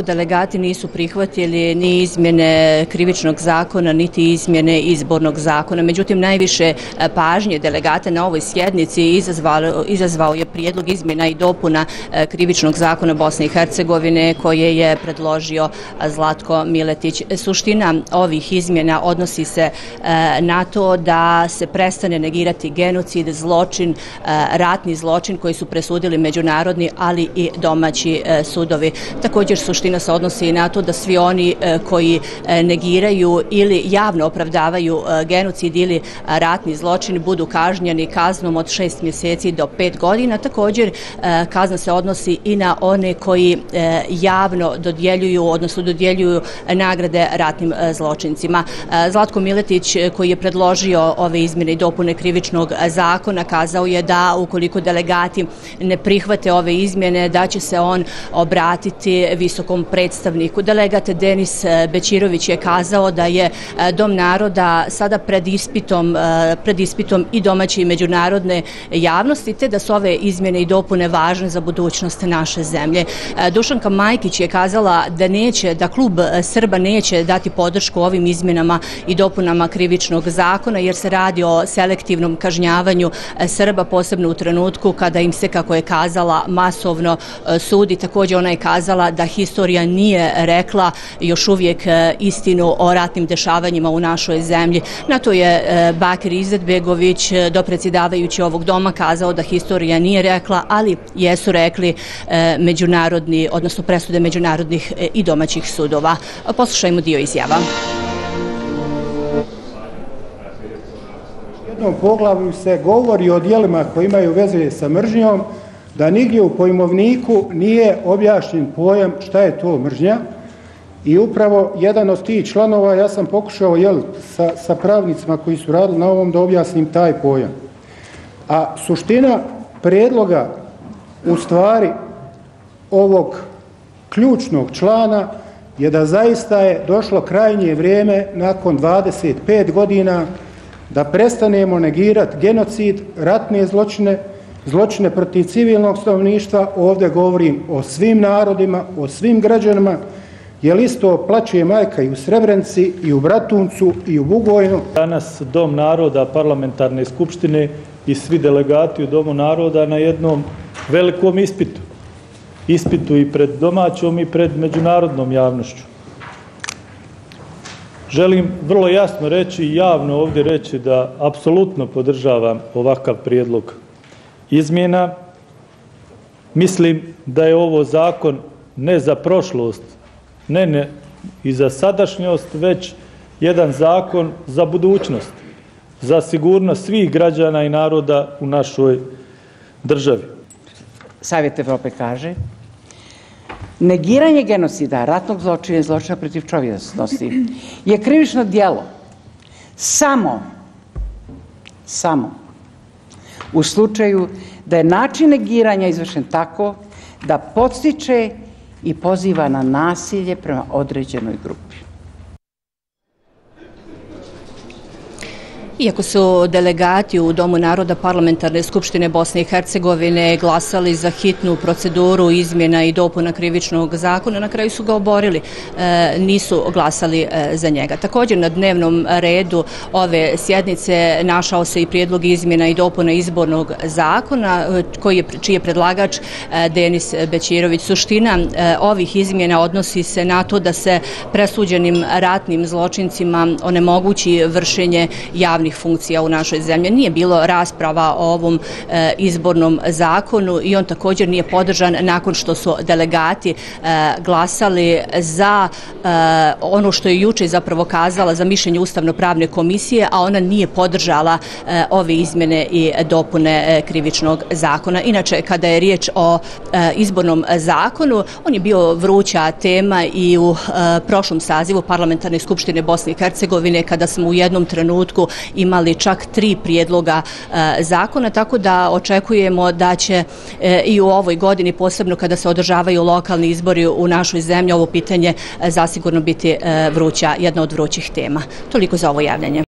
Delegati nisu prihvatili ni izmjene krivičnog zakona, niti izmjene izbornog zakona. Međutim, najviše pažnje delegata na ovoj sjednici izazvao je prijedlog izmjena i dopuna krivičnog zakona Bosne i Hercegovine koje je predložio Zlatko Miletić. Suština ovih izmjena odnosi se na to da se prestane negirati genocid, zločin, ratni zločin koji su presudili međunarodni, ali i domaći sudovi. Također, suština se odnosi i na to da svi oni koji negiraju ili javno opravdavaju genocid ili ratni zločin budu kažnjeni kaznom od 6 mjeseci do 5 godina. Također, kazna se odnosi i na one koji javno dodjeljuju nagrade ratnim zločincima. Zlatko Miletić, koji je predložio ove izmjene i dopune krivičnog zakona, kazao je da ukoliko delegati ne prihvate ove izmjene, da će se on obratiti visokom predstavniku. Delegat Denis Bećirović je kazao da je Dom naroda sada pred ispitom i domaće i međunarodne javnosti, te da su ove izmjene i dopune važne za budućnost naše zemlje. Dušanka Majkić je kazala da klub Srba neće dati podršku ovim izmjenama i dopunama krivičnog zakona, jer se radi o selektivnom kažnjavanju Srba, posebno u trenutku kada im se, kako je kazala, masovno sudi. Također, ona je kazala da historija nije rekla još uvijek istinu o ratnim dešavanjima u našoj zemlji. Na to je Bakir Izetbegović, dopredsjedavajući ovog doma, kazao da historija nije rekla, ali jesu rekli međunarodni, odnosno presude međunarodnih i domaćih sudova. Poslušajmo dio izjava. U jednom poglavlju se govori o djelima koji imaju veze sa mržnjom, da nigdje u pojmovniku nije objašnjen pojam šta je to mržnja, i upravo jedan od tih članova, ja sam pokušao sa pravnicima koji su radili na ovom da objasnim taj pojam. A suština prijedloga u stvari ovog ključnog člana je da zaista je došlo krajnje vrijeme nakon 25 godina da prestanemo negirati genocid, ratne zločine, zločine protiv civilnog stanovništva. Ovdje govorim o svim narodima, o svim građanima, jer isto plaće majka i u Srebrenici, i u Bratuncu, i u Bugojnu. Danas Dom naroda Parlamentarne skupštine i svi delegati u Domu naroda na jednom velikom ispitu i pred domaćom i pred međunarodnom javnošću. Želim vrlo jasno reći i javno ovdje reći da apsolutno podržavam ovakav prijedlog izmjena. Mislim da je ovo zakon ne za prošlost, ne i za sadašnjost, već jedan zakon za budućnost, za sigurnost svih građana i naroda u našoj državi. Savjet Evrope kaže: negiranje genocida, ratnog zločina i zločina protiv čovječnosti je krivično djelo samo u slučaju da je način negiranja izvršen tako da podstiče i poziva na nasilje prema određenoj grupi. Iako su delegati u Domu naroda Parlamentarne skupštine Bosne i Hercegovine glasali za hitnu proceduru izmjena i dopuna krivičnog zakona, na kraju su ga oborili, nisu glasali za njega. Također, na dnevnom redu ove sjednice našao se i prijedlog izmjena i dopuna izbornog zakona, čiji je predlagač Denis Bećirović. Suština ovih izmjena odnosi se na to da se presuđenim ratnim zločincima onemogući vršenje javnih funkcija u našoj zemlji. Nije bilo rasprava o ovom izbornom zakonu i on također nije podržan nakon što su delegati glasali za ono što je juče zapravo kazala za mišljenje Ustavno-pravne komisije, a ona nije podržala ove izmjene i dopune krivičnog zakona. Inače, kada je riječ o izbornom zakonu, on je bio vruća tema i u prošlom sazivu Parlamentarne skupštine Bosne i Hercegovine, kada smo u jednom trenutku imali čak 3 prijedloga zakona, tako da očekujemo da će i u ovoj godini, posebno kada se održavaju lokalni izbori u našoj zemlji, ovo pitanje zasigurno biti jedna od vrućih tema. Toliko za ovo javljanje.